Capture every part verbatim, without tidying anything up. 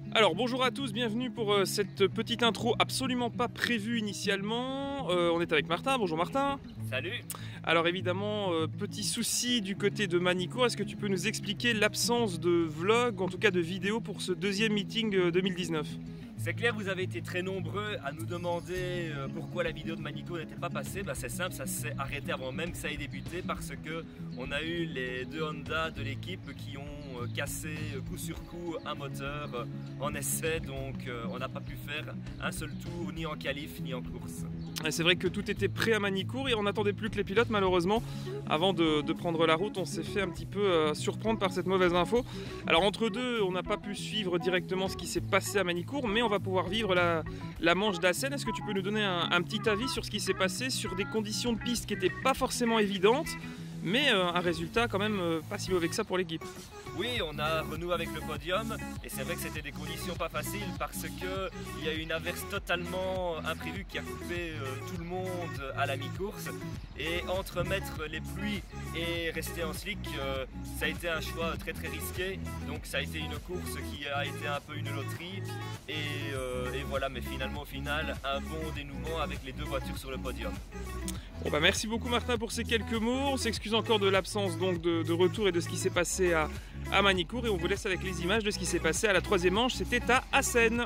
Alors bonjour à tous, bienvenue pour euh, cette petite intro absolument pas prévue initialement. Euh, on est avec Martin, bonjour Martin. Salut. Alors évidemment, euh, petit souci du côté de Manicourt, est-ce que tu peux nous expliquer l'absence de vlog, en tout cas de vidéo pour ce deuxième meeting euh, deux mille dix-neuf? C'est clair, vous avez été très nombreux à nous demander euh, pourquoi la vidéo de Manicourt n'était pas passée. Ben, c'est simple, ça s'est arrêté avant même que ça ait débuté parce que on a eu les deux Honda de l'équipe qui ont euh, cassé euh, coup sur coup un moteur euh, en essai, donc euh, on n'a pas pu faire un seul tour ni en qualif ni en course. C'est vrai que tout était prêt à Manicourt et on n'attendait plus que les pilotes malheureusement. Avant de, de prendre la route, on s'est fait un petit peu euh, surprendre par cette mauvaise info. Alors entre deux, on n'a pas pu suivre directement ce qui s'est passé à Manicourt, mais on va pouvoir vivre la, la manche d'Assen. Est-ce que tu peux nous donner un, un petit avis sur ce qui s'est passé, sur des conditions de piste qui n'étaient pas forcément évidentes, mais euh, un résultat quand même euh, pas si mauvais que ça pour l'équipe? Oui, on a renoué avec le podium et c'est vrai que c'était des conditions pas faciles parce qu'il y a eu une averse totalement imprévue qui a coupé euh, tout le monde à la mi-course, et entre mettre les pluies et rester en slick, euh, ça a été un choix très très risqué, donc ça a été une course qui a été un peu une loterie et, euh, et voilà, mais finalement au final un bon dénouement avec les deux voitures sur le podium. Bon bah merci beaucoup Martin pour ces quelques mots, on s'excuse encore de l'absence donc de, de retour et de ce qui s'est passé à, à Manicourt, et on vous laisse avec les images de ce qui s'est passé à la troisième manche, c'était à Assen.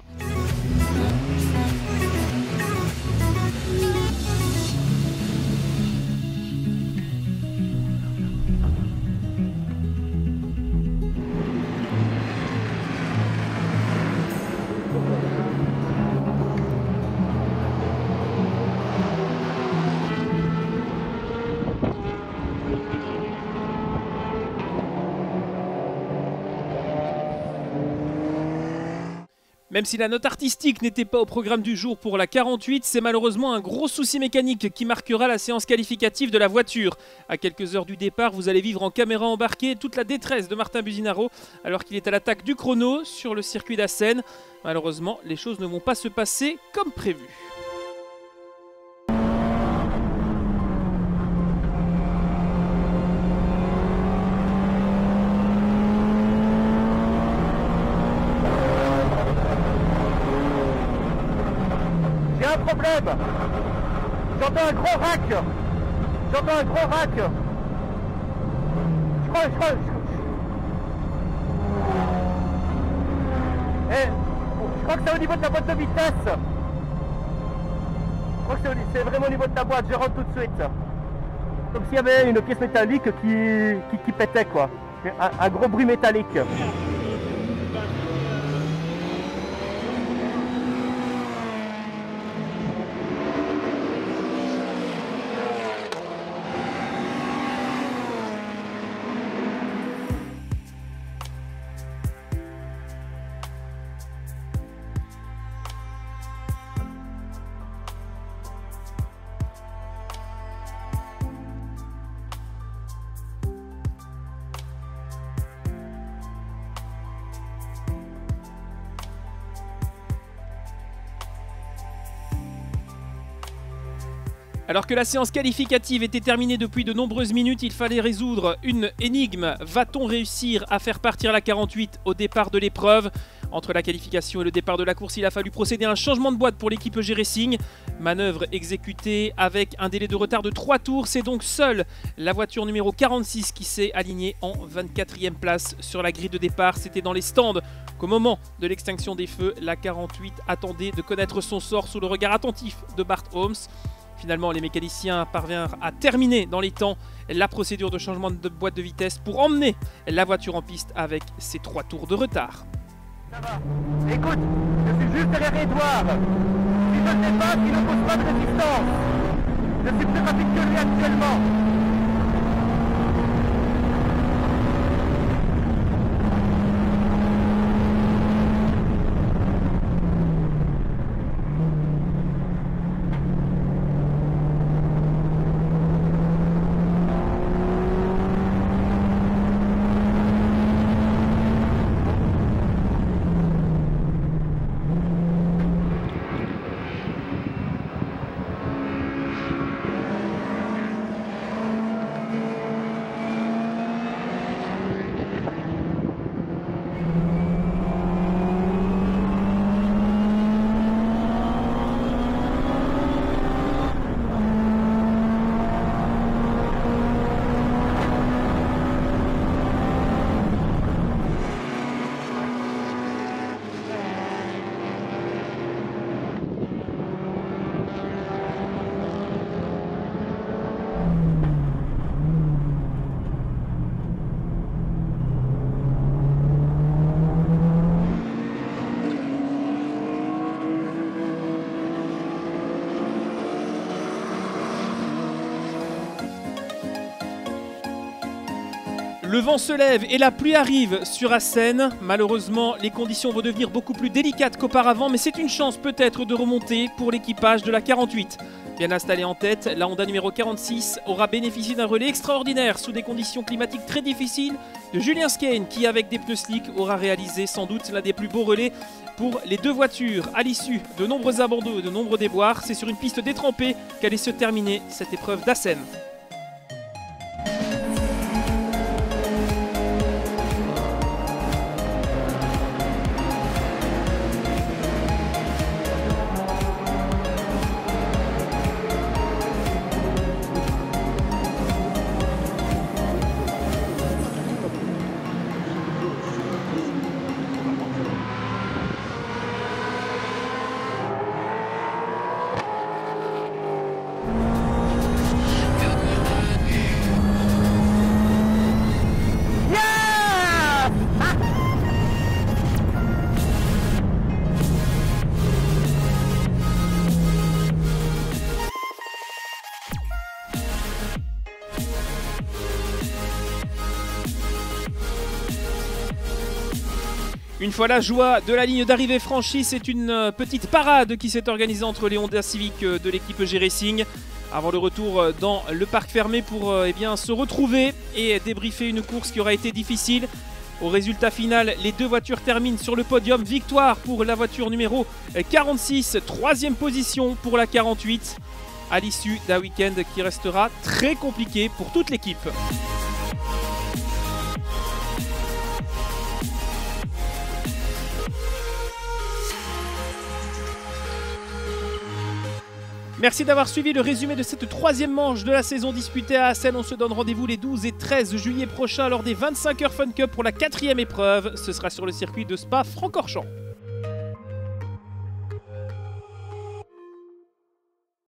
Même si la note artistique n'était pas au programme du jour pour la quarante-huit, c'est malheureusement un gros souci mécanique qui marquera la séance qualificative de la voiture. À quelques heures du départ, vous allez vivre en caméra embarquée toute la détresse de Martin Businaro alors qu'il est à l'attaque du chrono sur le circuit d'Assen. Malheureusement, les choses ne vont pas se passer comme prévu. Un problème. J'entends un gros rack. J'entends un gros rack. Je crois, je crois, je, Eh, je crois que c'est au niveau de la boîte de vitesse. Je crois que c'est, c'est vraiment au niveau de la boîte. Je rentre tout de suite. Comme s'il y avait une pièce métallique qui, qui, qui pétait quoi. Un, un gros bruit métallique. Alors que la séance qualificative était terminée depuis de nombreuses minutes, il fallait résoudre une énigme. Va-t-on réussir à faire partir la quarante-huit au départ de l'épreuve? Entre la qualification et le départ de la course, il a fallu procéder à un changement de boîte pour l'équipe E G Racing. Manœuvre exécutée avec un délai de retard de trois tours. C'est donc seule la voiture numéro quarante-six qui s'est alignée en vingt-quatrième place sur la grille de départ. C'était dans les stands qu'au moment de l'extinction des feux, la quarante-huit attendait de connaître son sort sous le regard attentif de Bart Holmes. Finalement, les mécaniciens parvinrent à terminer dans les temps la procédure de changement de boîte de vitesse pour emmener la voiture en piste avec ses trois tours de retard. Ça va. Écoute, je suis juste derrière Edouard. Si je ne dépasse, il ne pose pas de résistance. Je suis plus rapide que lui actuellement. Le vent se lève et la pluie arrive sur Assen. Malheureusement, les conditions vont devenir beaucoup plus délicates qu'auparavant, mais c'est une chance peut-être de remonter pour l'équipage de la quarante-huit. Bien installé en tête, la Honda numéro quarante-six aura bénéficié d'un relais extraordinaire sous des conditions climatiques très difficiles de Julien Skene, qui avec des pneus slick aura réalisé sans doute l'un des plus beaux relais pour les deux voitures. À l'issue de nombreux abandons et de nombreux déboires, c'est sur une piste détrempée qu'allait se terminer cette épreuve d'Assen. Une fois la joie de la ligne d'arrivée franchie, c'est une petite parade qui s'est organisée entre les Honda Civic de l'équipe G-Racing avant le retour dans le parc fermé pour eh bien, se retrouver et débriefer une course qui aura été difficile. Au résultat final, les deux voitures terminent sur le podium. Victoire pour la voiture numéro quarante-six, troisième position pour la quarante-huit, à l'issue d'un week-end qui restera très compliqué pour toute l'équipe. Merci d'avoir suivi le résumé de cette troisième manche de la saison disputée à Assen. On se donne rendez-vous les douze et treize juillet prochains lors des vingt-cinq heures Fun Cup pour la quatrième épreuve. Ce sera sur le circuit de Spa-Francorchamps.